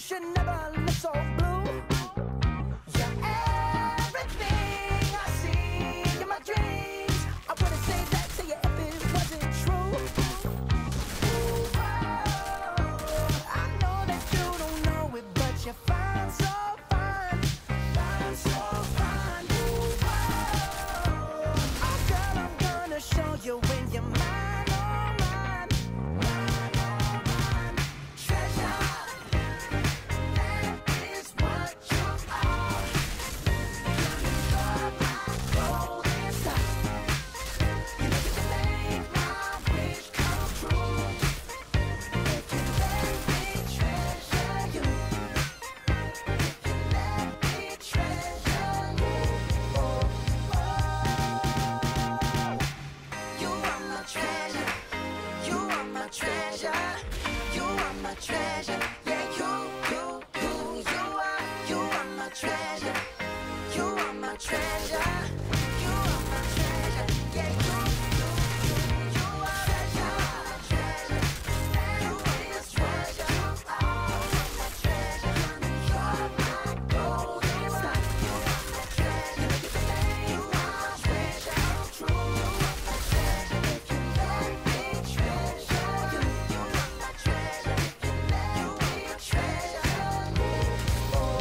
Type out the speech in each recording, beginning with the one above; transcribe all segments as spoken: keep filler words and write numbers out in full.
should never look so blue. You're everything I see in my dreams. I wouldn't say that to you if it wasn't true. Ooh, oh, I know that you don't know it, but you're fine, so fine, fine, so fine. Ooh, oh, oh girl, I'm gonna show you when you're mine, oh mine, mine, oh mine. Treasure, that is what you are. You're my golden star. You know you can make my wish come true. If you let me treasure you, if you let me treasure you, oh, oh. You are my treasure, you are my treasure, you are my treasure. Yeah, you, you, you, you are, you are my treasure, you are my treasure, you are my treasure. Yeah, you, you, you, you are treasure, treasure. You are my treasure, you are my treasure. You are my golden star. You are my treasure. You can make my wish come true. You are my treasure. If you let me treasure you, you are my treasure. If you let me treasure you, oh, oh.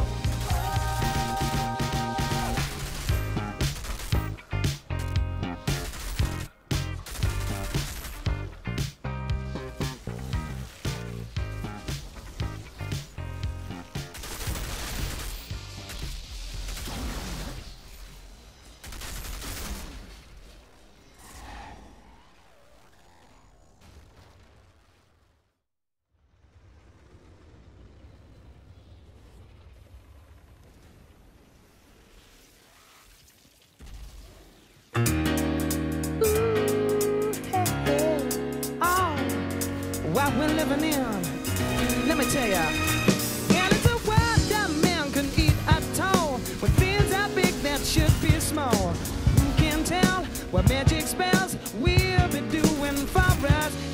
What we're living in, let me tell ya. And it's a world that man can eat at all. When things are big that should be small. Who can tell what magic spells we'll be doing for us?